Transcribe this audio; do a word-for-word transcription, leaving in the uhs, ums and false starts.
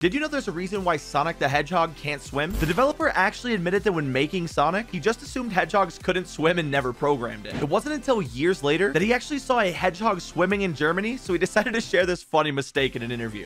Did you know there's a reason why Sonic the Hedgehog can't swim? The developer actually admitted that when making Sonic, he just assumed hedgehogs couldn't swim and never programmed it. It wasn't until years later that he actually saw a hedgehog swimming in Germany, so he decided to share this funny mistake in an interview.